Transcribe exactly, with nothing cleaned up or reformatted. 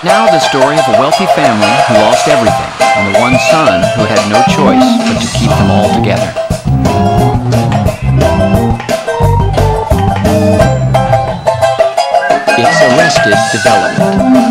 Now the story of a wealthy family who lost everything, and the one son who had no choice but to keep them all together. It's Arrested Development.